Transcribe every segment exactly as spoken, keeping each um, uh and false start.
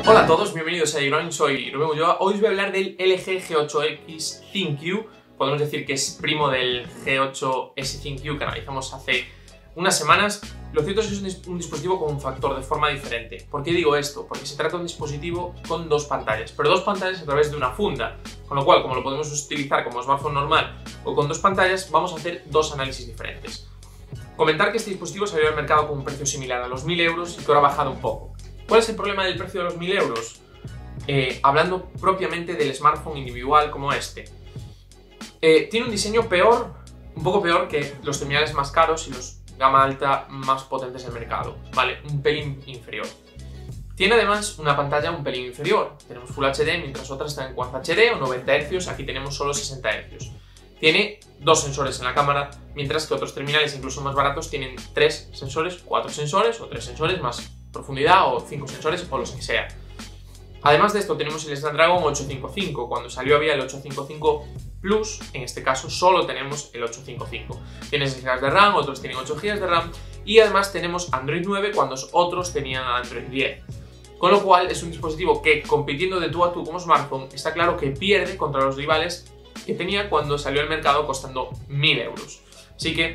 Hola a todos, bienvenidos a iGrowing, soy Rubén Ulloa. Hoy os voy a hablar del L G G ocho X ThinQ. Podemos decir que es primo del G ocho S ThinQ que analizamos hace unas semanas. Lo cierto es que es un dispositivo con un factor de forma diferente. ¿Por qué digo esto? Porque se trata de un dispositivo con dos pantallas, pero dos pantallas a través de una funda. Con lo cual, como lo podemos utilizar como smartphone normal o con dos pantallas, vamos a hacer dos análisis diferentes. Comentar que este dispositivo salió al mercado con un precio similar a los mil euros y que ahora ha bajado un poco. ¿Cuál es el problema del precio de los mil euros? Eh, hablando propiamente del smartphone individual como este. Eh, tiene un diseño peor, un poco peor que los terminales más caros y los gama alta más potentes del mercado, ¿vale? Un pelín inferior. Tiene además una pantalla un pelín inferior. Tenemos Full H D mientras otras están en Quad H D o noventa hercios, aquí tenemos solo sesenta hercios. Tiene dos sensores en la cámara, mientras que otros terminales incluso más baratos tienen tres sensores, cuatro sensores o tres sensores más profundidad o cinco sensores o los que sea. Además de esto tenemos el Snapdragon ochocientos cincuenta y cinco, cuando salió había el ochocientos cincuenta y cinco Plus, en este caso solo tenemos el ochocientos cincuenta y cinco. Tiene seis gigas de RAM, otros tienen ocho gigas de RAM y además tenemos Android nueve cuando otros tenían Android diez. Con lo cual es un dispositivo que, compitiendo de tú a tú como smartphone, está claro que pierde contra los rivales que tenía cuando salió al mercado costando mil euros. Así que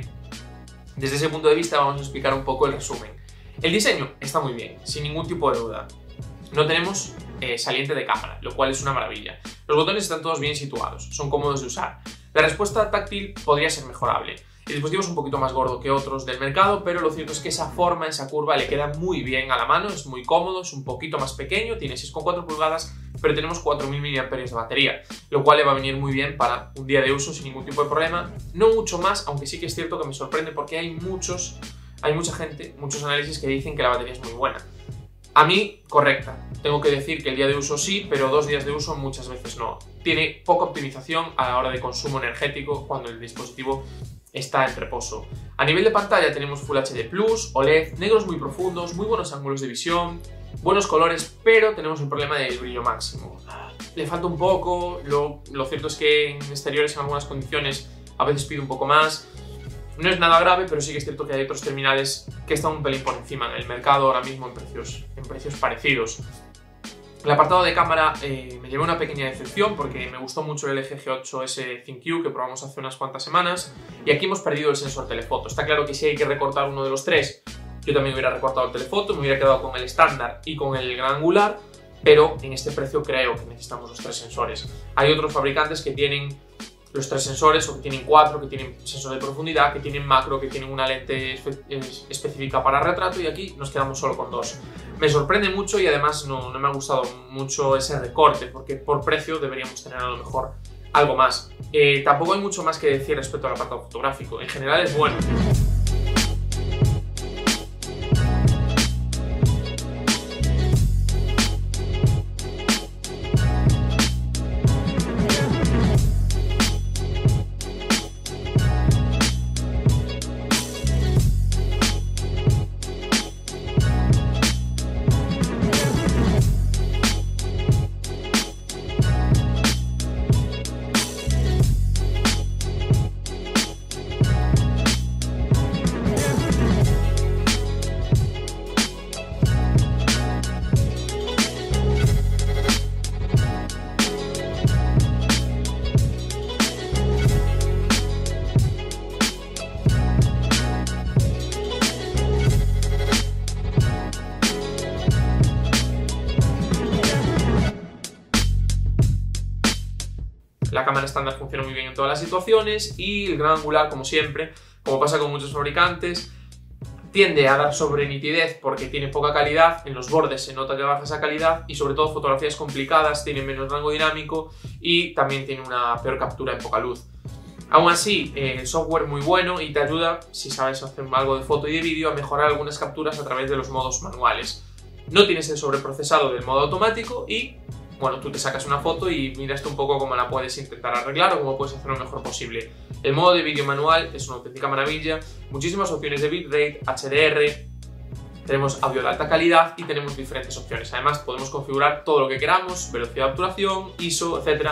desde ese punto de vista vamos a explicar un poco el resumen. El diseño está muy bien, sin ningún tipo de duda. No tenemos eh, saliente de cámara, lo cual es una maravilla. Los botones están todos bien situados, son cómodos de usar. La respuesta táctil podría ser mejorable. El dispositivo es un poquito más gordo que otros del mercado, pero lo cierto es que esa forma, esa curva le queda muy bien a la mano, es muy cómodo, es un poquito más pequeño, tiene seis coma cuatro pulgadas, pero tenemos cuatro mil miliamperios hora de batería, lo cual le va a venir muy bien para un día de uso sin ningún tipo de problema. No mucho más, aunque sí que es cierto que me sorprende porque hay muchos, hay mucha gente, muchos análisis que dicen que la batería es muy buena. A mí, correcta. Tengo que decir que el día de uso sí, pero dos días de uso muchas veces no. Tiene poca optimización a la hora de consumo energético cuando el dispositivo está en reposo. A nivel de pantalla tenemos Full H D Plus, O L E D, negros muy profundos, muy buenos ángulos de visión, buenos colores, pero tenemos un problema del brillo máximo. Le falta un poco, lo, lo cierto es que en exteriores en algunas condiciones a veces pide un poco más. No es nada grave, pero sí que es cierto que hay otros terminales que están un pelín por encima en el mercado ahora mismo en precios, en precios parecidos. El apartado de cámara eh, me llevó una pequeña decepción porque me gustó mucho el L G G ocho S ThinQ que probamos hace unas cuantas semanas y aquí hemos perdido el sensor telefoto. Está claro que si hay que recortar uno de los tres, yo también hubiera recortado el telefoto, me hubiera quedado con el estándar y con el gran angular, pero en este precio creo que necesitamos los tres sensores. Hay otros fabricantes que tienen los tres sensores o que tienen cuatro, que tienen sensor de profundidad, que tienen macro, que tienen una lente espe específica para retrato y aquí nos quedamos solo con dos. Me sorprende mucho y además no, no me ha gustado mucho ese recorte porque por precio deberíamos tener a lo mejor algo más. Eh, tampoco hay mucho más que decir respecto al apartado fotográfico, en general es bueno. La cámara estándar funciona muy bien en todas las situaciones y el gran angular, como siempre, como pasa con muchos fabricantes, tiende a dar sobre nitidez porque tiene poca calidad, en los bordes se nota que baja esa calidad y sobre todo fotografías complicadas tienen menos rango dinámico y también tiene una peor captura en poca luz. Aún así, eh, el software muy bueno y te ayuda, si sabes hacer algo de foto y de vídeo, a mejorar algunas capturas a través de los modos manuales. No tienes el sobreprocesado del modo automático y bueno, tú te sacas una foto y miras un poco cómo la puedes intentar arreglar o cómo puedes hacer lo mejor posible. El modo de vídeo manual es una auténtica maravilla, muchísimas opciones de bitrate, H D R, tenemos audio de alta calidad y tenemos diferentes opciones. Además podemos configurar todo lo que queramos, velocidad de obturación, I S O, etcétera.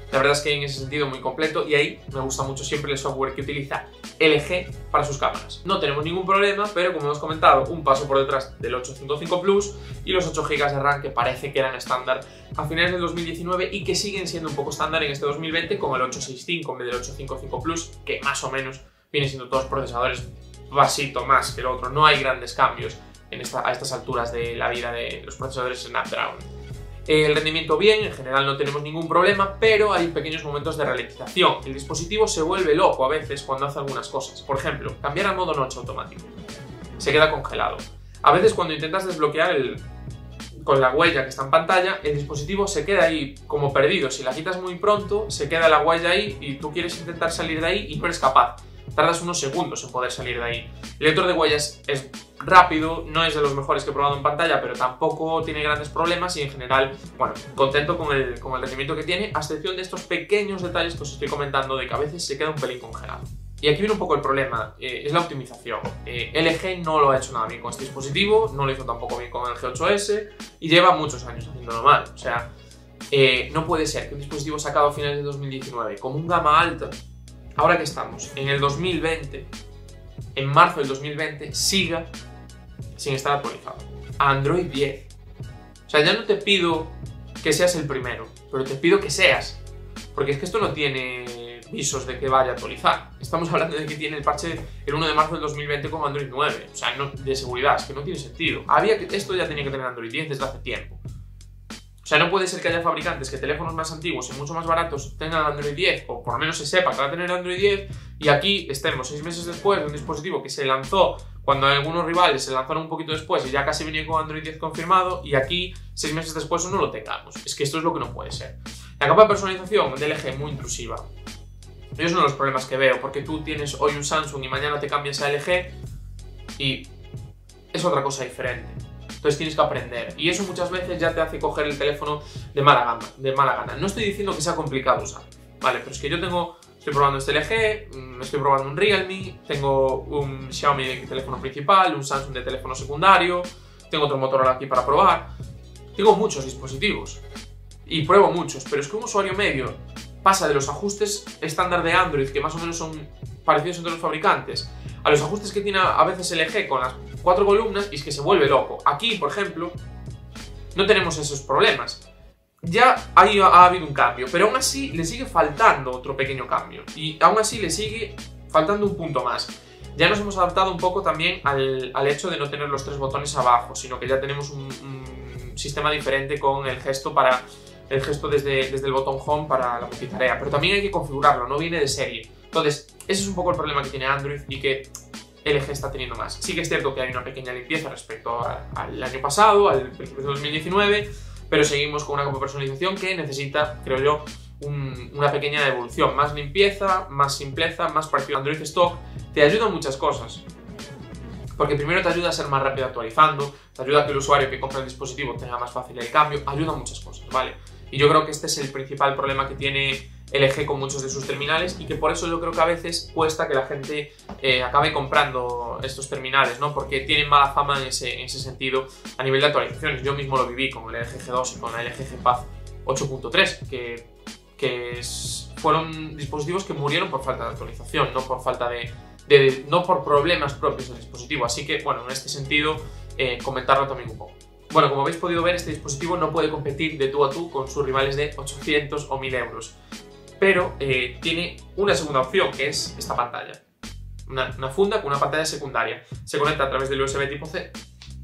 La verdad es que en ese sentido muy completo, y ahí me gusta mucho siempre el software que utiliza L G para sus cámaras. No tenemos ningún problema, pero como hemos comentado, un paso por detrás del ochocientos cincuenta y cinco Plus y los ocho gigas de RAM que parece que eran estándar a finales del dos mil diecinueve y que siguen siendo un poco estándar en este dos mil veinte con el ochocientos sesenta y cinco en vez del ochocientos cincuenta y cinco Plus, que más o menos vienen siendo todos procesadores vasito más que el otro. No hay grandes cambios en esta, a estas alturas de la vida de los procesadores Snapdragon. El rendimiento bien, en general no tenemos ningún problema, pero hay pequeños momentos de ralentización. El dispositivo se vuelve loco a veces cuando hace algunas cosas. Por ejemplo, cambiar a modo noche automático. Se queda congelado. A veces cuando intentas desbloquear el, con la huella que está en pantalla, el dispositivo se queda ahí como perdido. Si la quitas muy pronto, se queda la huella ahí y tú quieres intentar salir de ahí y no eres capaz. Tardas unos segundos en poder salir de ahí. El lector de huellas es rápido, no es de los mejores que he probado en pantalla, pero tampoco tiene grandes problemas y en general, bueno, contento con el, con el rendimiento que tiene, a excepción de estos pequeños detalles que os estoy comentando de que a veces se queda un pelín congelado. Y aquí viene un poco el problema, eh, es la optimización. Eh, L G no lo ha hecho nada bien con este dispositivo, no lo hizo tampoco bien con el G ocho S y lleva muchos años haciéndolo mal. O sea, eh, no puede ser que un dispositivo sacado a finales de dos mil diecinueve como un gama alta, ahora que estamos en el dos mil veinte, en marzo del dos mil veinte, siga sin estar actualizado. A Android diez. O sea, ya no te pido que seas el primero, pero te pido que seas. Porque es que esto no tiene visos de que vaya a actualizar. Estamos hablando de que tiene el parche el uno de marzo del dos mil veinte como Android nueve. O sea, no, de seguridad, es que no tiene sentido. Había que, esto ya tenía que tener Android diez desde hace tiempo. O sea, no puede ser que haya fabricantes que teléfonos más antiguos y mucho más baratos tengan Android diez, o por lo menos se sepa que va a tener Android diez, y aquí estemos seis meses después de un dispositivo que se lanzó cuando algunos rivales se lanzaron un poquito después y ya casi venía con Android diez confirmado, y aquí seis meses después no lo tengamos. Es que esto es lo que no puede ser. La capa de personalización de L G es muy intrusiva. Yo es uno de los problemas que veo, porque tú tienes hoy un Samsung y mañana te cambias a L G y es otra cosa diferente. Entonces tienes que aprender, y eso muchas veces ya te hace coger el teléfono de mala gana, de mala gana. No estoy diciendo que sea complicado usar, ¿vale? Pero es que yo tengo, estoy probando este L G, estoy probando un Realme, tengo un Xiaomi de teléfono principal, un Samsung de teléfono secundario, tengo otro Motorola aquí para probar. Tengo muchos dispositivos y pruebo muchos, pero es que un usuario medio pasa de los ajustes estándar de Android, que más o menos son parecidos entre los fabricantes, a los ajustes que tiene a veces L G con las cuatro columnas, y es que se vuelve loco. Aquí, por ejemplo, no tenemos esos problemas. Ya ahí ha, ha habido un cambio, pero aún así le sigue faltando otro pequeño cambio. Y aún así le sigue faltando un punto más. Ya nos hemos adaptado un poco también al, al hecho de no tener los tres botones abajo, sino que ya tenemos un, un sistema diferente con el gesto para el gesto desde, desde el botón Home para la multitarea. Pero también hay que configurarlo, no viene de serie. Entonces, ese es un poco el problema que tiene Android y que L G está teniendo más. Sí que es cierto que hay una pequeña limpieza respecto a, al año pasado, al principio de dos mil diecinueve, pero seguimos con una capa de personalización que necesita, creo yo, un, una pequeña evolución. Más limpieza, más simpleza, más parecido a Android Stock. Te ayuda en muchas cosas. Porque primero te ayuda a ser más rápido actualizando, te ayuda a que el usuario que compra el dispositivo tenga más fácil el cambio, ayuda a muchas cosas, ¿vale? Y yo creo que este es el principal problema que tiene L G con muchos de sus terminales, y que por eso yo creo que a veces cuesta que la gente eh, acabe comprando estos terminales, ¿no? Porque tienen mala fama en ese, en ese sentido a nivel de actualizaciones. Yo mismo lo viví con el L G G dos y con la L G G Pad ocho punto tres, que, que es, fueron dispositivos que murieron por falta de actualización, no por falta de, de no por problemas propios del dispositivo. Así que, bueno, en este sentido, eh, comentarlo también un poco. Bueno, como habéis podido ver, este dispositivo no puede competir de tú a tú con sus rivales de ochocientos o mil euros. Pero eh, tiene una segunda opción, que es esta pantalla. Una, una funda con una pantalla secundaria. Se conecta a través del U S B tipo C.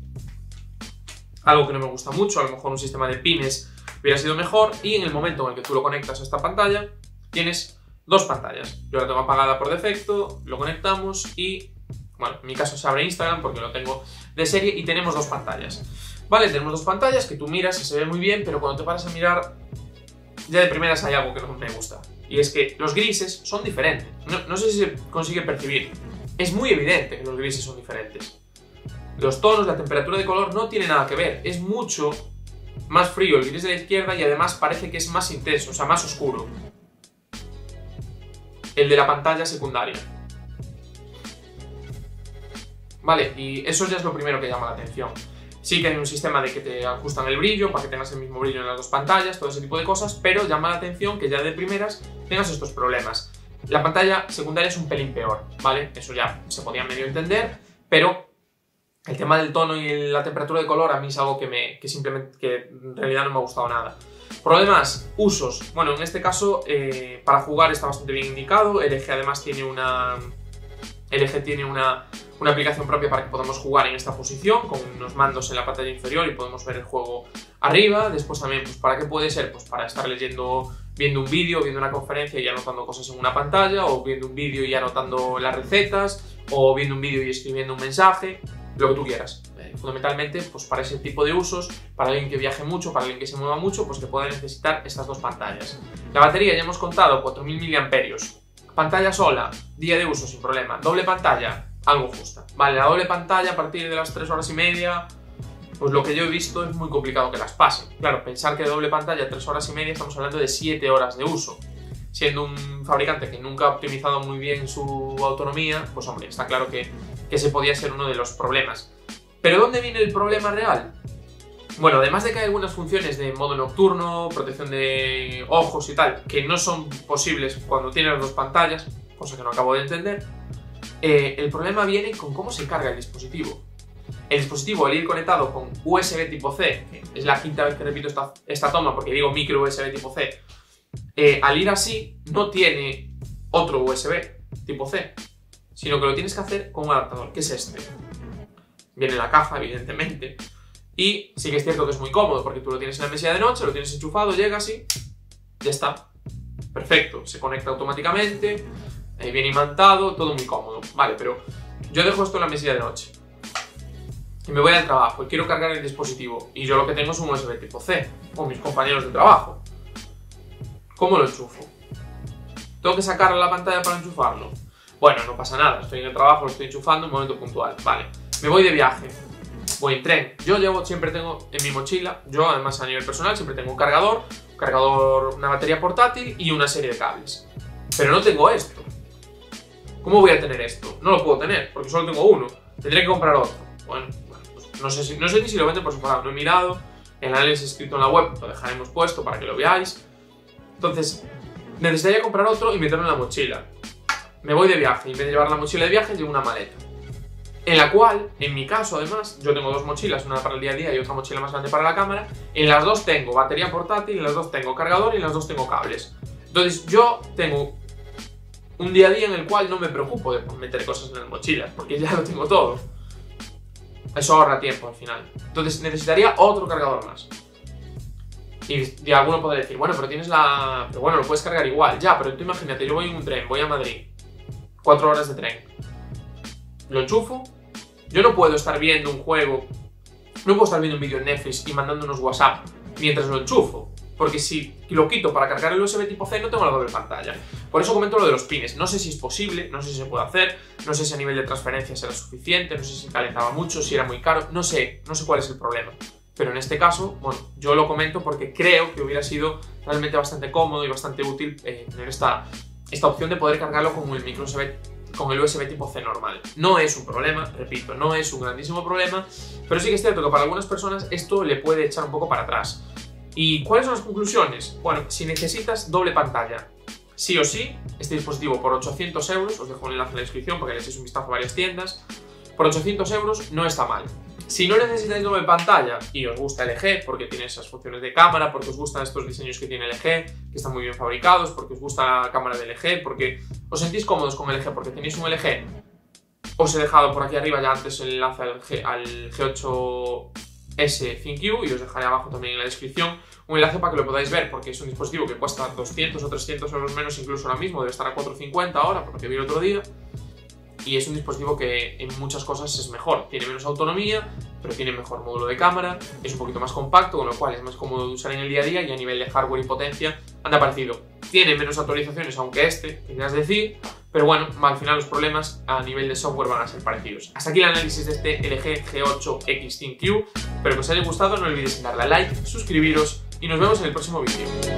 Algo que no me gusta mucho, a lo mejor un sistema de pines hubiera sido mejor. Y en el momento en el que tú lo conectas a esta pantalla, tienes dos pantallas. Yo la tengo apagada por defecto, lo conectamos y, bueno, en mi caso se abre Instagram porque lo tengo de serie y tenemos dos pantallas. Vale, tenemos dos pantallas que tú miras y se ve muy bien, pero cuando te paras a mirar, ya de primeras hay algo que no me gusta. Y es que los grises son diferentes. No, no sé si se consigue percibir. Es muy evidente que los grises son diferentes. Los tonos, la temperatura de color no tiene nada que ver. Es mucho más frío el gris de la izquierda y además parece que es más intenso, o sea, más oscuro. El de la pantalla secundaria. Vale, y eso ya es lo primero que llama la atención. Sí que hay un sistema de que te ajustan el brillo para que tengas el mismo brillo en las dos pantallas, todo ese tipo de cosas, pero llama la atención que ya de primeras tengas estos problemas. La pantalla secundaria es un pelín peor, ¿vale? Eso ya se podía medio entender, pero el tema del tono y la temperatura de color a mí es algo que, me, que simplemente, que en realidad no me ha gustado nada. Problemas, usos. Bueno, en este caso, eh, para jugar está bastante bien indicado. L G además tiene una... L G tiene una, una aplicación propia para que podamos jugar en esta posición, con unos mandos en la pantalla inferior y podemos ver el juego arriba. Después también, pues, ¿para qué puede ser? Pues para estar leyendo, viendo un vídeo, viendo una conferencia y anotando cosas en una pantalla, o viendo un vídeo y anotando las recetas, o viendo un vídeo y escribiendo un mensaje, lo que tú quieras. Eh, fundamentalmente, pues para ese tipo de usos, para alguien que viaje mucho, para alguien que se mueva mucho, pues que pueda necesitar estas dos pantallas. La batería ya hemos contado, cuatro mil miliamperios. Pantalla sola, día de uso sin problema. Doble pantalla, algo justa. Vale, la doble pantalla a partir de las tres horas y media, pues lo que yo he visto es muy complicado que las pase. Claro, pensar que de doble pantalla tres horas y media estamos hablando de siete horas de uso. Siendo un fabricante que nunca ha optimizado muy bien su autonomía, pues hombre, está claro que, que ese podía ser uno de los problemas. ¿Pero dónde viene el problema real? Bueno, además de que hay algunas funciones de modo nocturno, protección de ojos y tal, que no son posibles cuando tienes las dos pantallas, cosa que no acabo de entender, eh, el problema viene con cómo se carga el dispositivo. El dispositivo, al ir conectado con U S B tipo C, que es la quinta vez que repito esta, esta toma porque digo micro U S B tipo C, eh, al ir así no tiene otro U S B tipo C, sino que lo tienes que hacer con un adaptador, que es este. Viene en la caja, evidentemente. Y sí que es cierto que es muy cómodo porque tú lo tienes en la mesilla de noche, lo tienes enchufado, llegas y ya está. Perfecto, se conecta automáticamente, eh, viene imantado, todo muy cómodo. Vale, pero yo dejo esto en la mesilla de noche y me voy al trabajo y quiero cargar el dispositivo y yo lo que tengo es un U S B tipo C con mis compañeros de trabajo. ¿Cómo lo enchufo? ¿Tengo que sacar la pantalla para enchufarlo? Bueno, no pasa nada, estoy en el trabajo, lo estoy enchufando en un momento puntual. Vale, me voy de viaje. Voy en tren. Yo llevo, siempre tengo en mi mochila, yo además a nivel personal siempre tengo un cargador, un cargador, una batería portátil y una serie de cables. Pero no tengo esto. ¿Cómo voy a tener esto? No lo puedo tener, porque solo tengo uno. Tendré que comprar otro. Bueno, bueno pues no sé, si, no sé ni si lo venden por separado, no he mirado. El análisis escrito en la web lo dejaremos puesto para que lo veáis. Entonces, necesitaría comprar otro y meterlo en la mochila. Me voy de viaje, y en vez de llevar la mochila de viaje, llevo una maleta. En la cual, en mi caso además, yo tengo dos mochilas, una para el día a día y otra mochila más grande para la cámara. En las dos tengo batería portátil, en las dos tengo cargador y en las dos tengo cables. Entonces yo tengo un día a día en el cual no me preocupo de meter cosas en las mochilas, porque ya lo tengo todo. Eso ahorra tiempo al final. Entonces necesitaría otro cargador más. Y, y alguno podría decir, bueno, pero tienes la... Pero bueno, lo puedes cargar igual. Ya, pero tú imagínate, yo voy en un tren, voy a Madrid. Cuatro horas de tren. Lo enchufo. Yo no puedo estar viendo un juego, no puedo estar viendo un vídeo en Netflix y mandando unos WhatsApp mientras lo enchufo. Porque si lo quito para cargar el U S B tipo C no tengo la doble pantalla. Por eso comento lo de los pines. No sé si es posible, no sé si se puede hacer, no sé si a nivel de transferencia será suficiente, no sé si calentaba mucho, si era muy caro, no sé, no sé cuál es el problema. Pero en este caso, bueno, yo lo comento porque creo que hubiera sido realmente bastante cómodo y bastante útil eh, tener esta, esta opción de poder cargarlo con el micro U S B, con el U S B tipo C normal. No es un problema, repito, no es un grandísimo problema, pero sí que es cierto que para algunas personas esto le puede echar un poco para atrás. ¿Y cuáles son las conclusiones? Bueno, si necesitas doble pantalla, sí o sí, este dispositivo por ochocientos euros, os dejo un enlace en la descripción para que le echéis un vistazo a varias tiendas, por ochocientos euros no está mal. Si no necesitáis doble pantalla y os gusta L G, porque tiene esas funciones de cámara, porque os gustan estos diseños que tiene L G, que están muy bien fabricados, porque os gusta la cámara de L G, porque os sentís cómodos con L G, porque tenéis un L G, os he dejado por aquí arriba ya antes el enlace al, G, al G ocho S ThinQ y os dejaré abajo también en la descripción un enlace para que lo podáis ver, porque es un dispositivo que cuesta doscientos o trescientos euros menos incluso ahora mismo, debe estar a cuatrocientos cincuenta ahora, por lo que vi el otro día. Y es un dispositivo que en muchas cosas es mejor, tiene menos autonomía, pero tiene mejor módulo de cámara, es un poquito más compacto, con lo cual es más cómodo de usar en el día a día y a nivel de hardware y potencia anda parecido. Tiene menos actualizaciones, aunque este, querías decir, pero bueno, al final los problemas a nivel de software van a ser parecidos. Hasta aquí el análisis de este L G G ocho X ThinQ, espero que os haya gustado, no olvidéis darle a like, suscribiros y nos vemos en el próximo vídeo.